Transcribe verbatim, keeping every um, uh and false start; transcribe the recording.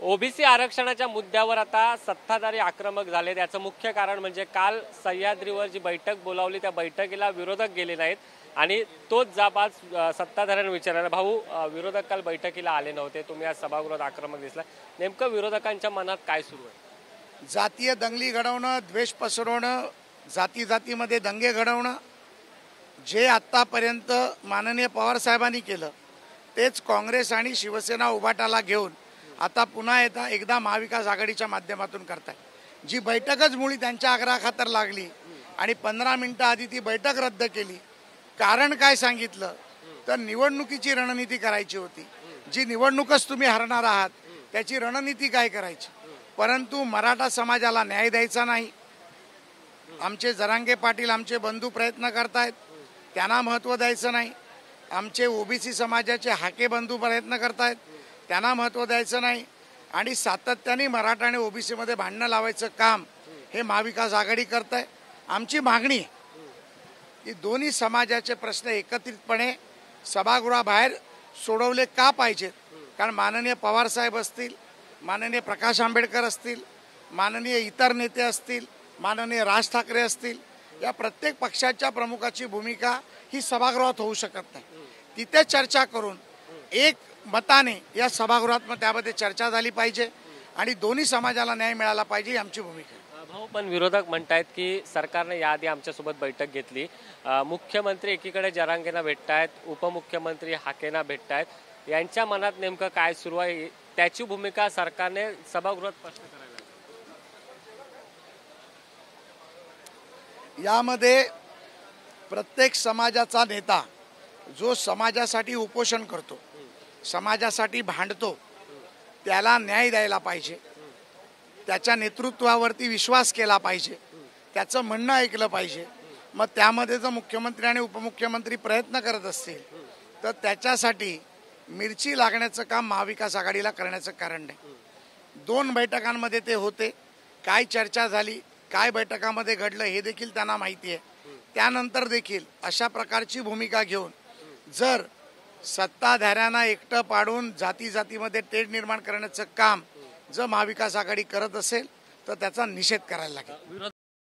OBC आरक्षणाच्या मुद्द्यावर आता सत्ताधारी आक्रमक झाले। त्याचं मुख्य कारण म्हणजे काल सह्याद्रीवर जी बैठक बोलावली त्या बैठकीला विरोधक गेले नाहीत आणि तोच जाब आज सत्ताधाऱ्यांनी विचारला। भाऊ, विरोधक काल बैठकीला आले नव्हते, तुम्ही आज सभागृहात आक्रमक दिसला, नेमकं विरोधकांच्या मनात काय सुरू आहे? जातीय दंगली घडवणं, द्वेष पसरवणं, जाती जातीमध्ये दंगे घडवणं, जे आतापर्यंत माननीय पवार साहेबांनी केलं तेच काँग्रेस आणि शिवसेना उभाटाला घेऊन आता पुन्हा एकदा एकदा महाविकास आघाडीच्या माध्यमातून करताय। जी बैठकच मुळी त्यांच्या आग्रहाखातर लागली आणि पंधरा मिनिटं आधी ती बैठक रद्द केली। कारण काय सांगितलं तर निवडणुकीची रणनीती करायची होती। जी निवडणूकच तुम्ही हरणार आहात त्याची रणनीती काय करायची, परंतु मराठा समाजाला न्याय द्यायचा नाही। आमचे जरांगे पाटील आमचे बंधू प्रयत्न करतायत, त्यांना महत्त्व द्यायचं नाही। आमचे ओबीसी समाजाचे हाके बंधू प्रयत्न करतायत, त्यांना महत्त्व द्यायचं नाही। आणि सातत्याने मराठा आणि ओबीसी मध्ये भांडणं लावायचं काम हे महाविकास आघाडी करत आहे। आमची मागणी की दोन्ही समाजाचे प्रश्न एकत्रितपणे सभागृहाबाहेर सोडवले का पाहिजेत, कारण माननीय पवार साहेब असतील, माननीय प्रकाश आंबेडकर असतील, माननीय इतर नेते असतील, माननीय राज ठाकरे असतील, या प्रत्येक पक्षाच्या प्रमुखाची भूमिका ही सभागृहात होऊ शकत नाही। तिथे चर्चा करून एक मताने या सभागृहात मग त्यामध्ये चर्चा झाली पाहिजे आणि दोन्ही समाजाला न्याय मिळाला पाहिजे ही आमची भूमिका आहे। भाऊ, पण विरोधक म्हणतायत की सरकारने याआधी आमच्यासोबत बैठक घेतली, मुख्यमंत्री एकीकडे जरांगेंना भेटतायत, उपमुख्यमंत्री हाकेंना भेटतायत, यांच्या मनात नेमकं काय सुरू आहे त्याची भूमिका सरकारने सभागृहात स्पष्ट करावी। यामध्ये प्रत्येक समाजाचा नेता जो समाजासाठी उपोषण करतो, समाजासाठी भांडतो, त्याला न्याय द्यायला पाहिजे, त्याच्या नेतृत्वावरती विश्वास केला पाहिजे, त्याचं म्हणणं ऐकलं पाहिजे। मग त्यामध्ये जर मुख्यमंत्री आणि उपमुख्यमंत्री प्रयत्न करत असतील तर त्याच्यासाठी मिरची लागण्याचं काम महाविकास आघाडीला करण्याचं कारण नाही। दोन बैठकांमध्ये ते होते, काय चर्चा झाली, काय बैठकामध्ये घडलं हे देखील त्यांना माहिती आहे। त्यानंतर देखील अशा प्रकारची भूमिका घेऊन जर सत्ताधाऱ्यांना एकटं पाडून जाती जातीमध्ये तेढ निर्माण करण्याचं काम जर महाविकास आघाडी करत असेल तर त्याचा निषेध करायला लागेल।